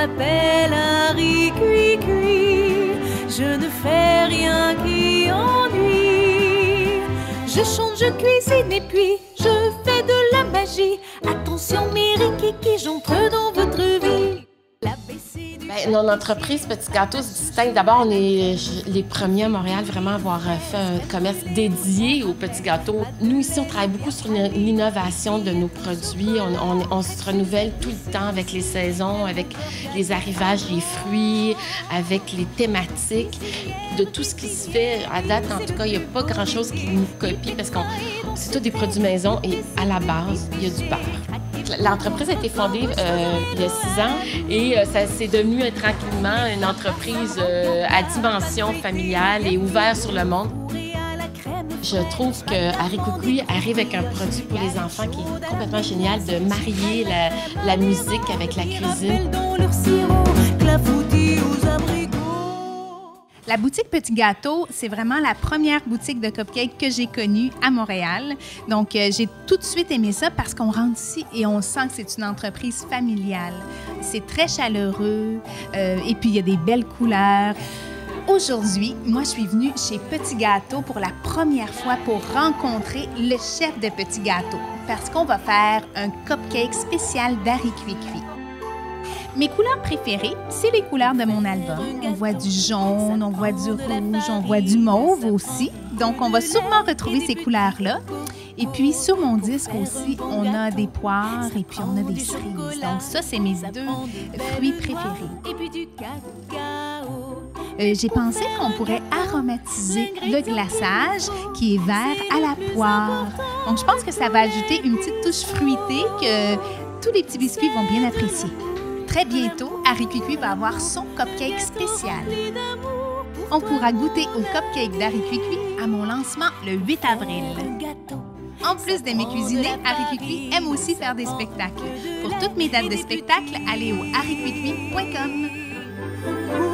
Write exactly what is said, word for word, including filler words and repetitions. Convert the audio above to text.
m'appelle Harry Cui-Cui. Je ne fais rien qui ennuie. Je chante, je cuisine et puis je fais de la magie. Attention mes rikiki, j'entre dans votre vie. Bien, notre entreprise Petit Gâteau se distingue. D'abord, on est les premiers à Montréal vraiment à avoir fait un commerce dédié aux petits gâteaux. Nous, ici, on travaille beaucoup sur l'innovation de nos produits. On, on, on se renouvelle tout le temps avec les saisons, avec les arrivages des fruits, avec les thématiques. De tout ce qui se fait à date, en tout cas, il n'y a pas grand-chose qui nous copie parce que c'est tous des produits maison et à la base, il y a du beurre. L'entreprise a été fondée euh, il y a six ans et euh, ça s'est devenu euh, tranquillement une entreprise euh, à dimension familiale et ouverte sur le monde. Je trouve que Harry Cui-Cui arrive avec un produit pour les enfants qui est complètement génial de marier la, la musique avec la cuisine. La boutique Petit Gâteau, c'est vraiment la première boutique de cupcakes que j'ai connue à Montréal. Donc, euh, j'ai tout de suite aimé ça parce qu'on rentre ici et on sent que c'est une entreprise familiale. C'est très chaleureux euh, et puis il y a des belles couleurs. Aujourd'hui, moi, je suis venue chez Petit Gâteau pour la première fois pour rencontrer le chef de Petit Gâteau parce qu'on va faire un cupcake spécial d'Harry Cui-Cui. Mes couleurs préférées, c'est les couleurs de mon album. On voit du jaune, on voit du rouge, on voit du mauve aussi. Donc, on va sûrement retrouver ces couleurs-là. Et puis, sur mon disque aussi, on a des poires et puis on a des cerises. Donc, ça, c'est mes deux fruits préférés. Euh, j'ai pensé qu'on pourrait aromatiser le glaçage qui est vert à la poire. Donc, je pense que ça va ajouter une petite touche fruitée que tous les petits biscuits vont bien apprécier. Très bientôt, Harry Cui-Cui va avoir son cupcake spécial. On pourra goûter au cupcake d'Harry Cui-Cui à mon lancement le huit avril. En plus d'aimer cuisiner, Harry Cui-Cui aime aussi faire des spectacles. Pour toutes mes dates de spectacle, allez au harry cui cui point com.